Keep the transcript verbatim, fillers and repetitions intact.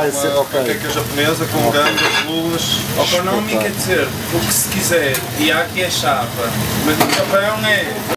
uma okay. panqueca japonesa com gambas, lulas. Económica, quer dizer, o que se quiser. E há aqui a chapa. Mas o chapéu é...